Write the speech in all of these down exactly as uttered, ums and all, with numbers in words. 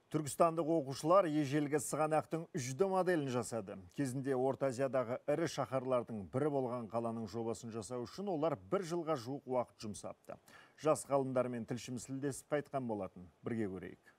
Түркістандық оқушылар ежелгі сығанақтың үжді моделін жасады. Кезінде Орта Азиядағы ірі шаһарлардың бірі болған қаланың жобасын жасау үшін олар бір жылға жуық уақыт жұмсапты. Жас ғалымдармен тілшіміз тілдесіп қайтқан болатын. Бірге көрейік.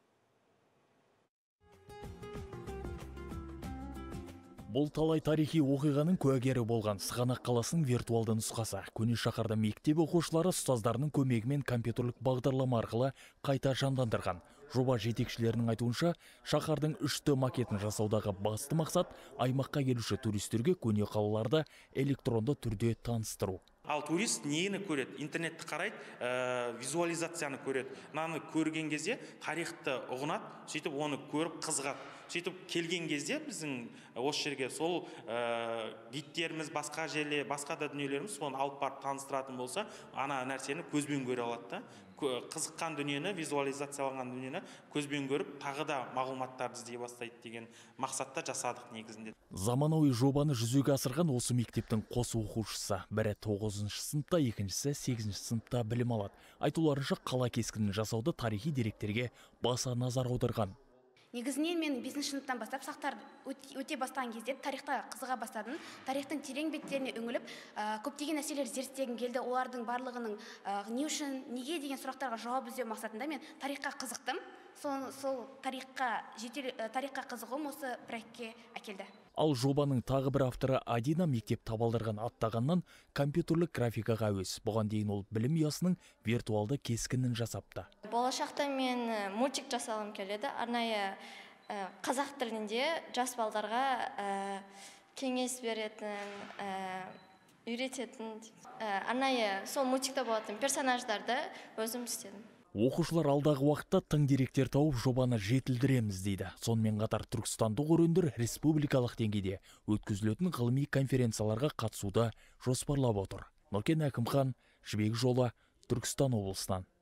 Бұл талай тарихи оқиғаның куәгері болған Сығанақ қаласының виртуалды нұсқасы. Көне шаһарда мектеп оқушылары ұстаздарының көмегімен компьютерлік бағдарлама арқылы қайта жандандырған. Жоба жетекшілерінің айтуынша, шаһардың үш Д макетін жасаудағы басты мақсат аймаққа келуші туристерге көне қалаларды электронды түрде таныстыру. Ал турист нені көреді? Интернетті қарайды, ә, визуализацияны көреді. Наны көрген кезде тарихты ұғынады, сөйтіп оны көріп қызығады. Сөйтіп келген кезде біздің осы жерге сол ә, гидтеріміз, басқа жерле, басқа да дүниелеріміз соны алып барып таныстыратын болса, ана нәрсені көзбен көре алады да. Қызыққан дүниені, визуализацияланған дүниені көзбен көріп, тағы да мағлұматтарды іздей бастайды деген мақсатта жасадық негізінде. Заманауи жобаны жүзеге асырған осы мектептің қос оқушысы, бірі тоғызыншы сыныпта, екіншісі сегізінші сыныпта білім алады. Айтуларынша қала кескінін жасауды тарихи деректерге баса назар аударған. Негізінен мен бесінші сыныптан бастап сақтар өте бастаған кезде тарихта қызыға бастадым. Тарихтың терең беттеріне үңіліп, көптеген нәрселер зерттегім келді. Олардың барлығының не үшін, неге деген сұрақтарға жауап іздеу мақсатында мен тарихқа қызықтым. Сол, сол тарихқа, жетел, тарихқа қызығым осы проектке әкелді. Ал жобаның тағы бір авторы Адина мектеп табалдырған аттағаннан компьютерлік графикаға әуес. Бұған дейін ол білім ұясының виртуалды кескінін жасапты. Болашақта мен мультик жасалым келеді. Арнайы қазақ тілінде жас балдарға кеңес беретін, үйрететін, арнайы сол мультикта болатын персонаждарды өзім істедім. Оқушылар алдағы уақытта тың деректер тауып жобаны жетілдіреміз дейді. Сонымен қатар түркістандық өрендер республикалық деңгейде өткізілетін ғылыми конференцияларға қатысуды жоспарлап отыр. Нұркен Әкімхан, Жібек жолы, Түркістан облысынан.